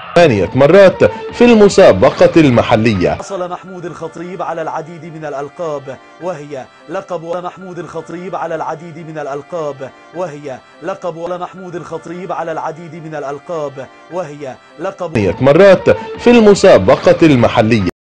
8 مرات في المسابقة المحلية. حصل محمود الخطيب على العديد من الألقاب وهي لقب محمود الخطيب على العديد من الألقاب وهي لقب محمود الخطيب على العديد من الألقاب وهي لقب 8 مرات في المسابقة المحلية.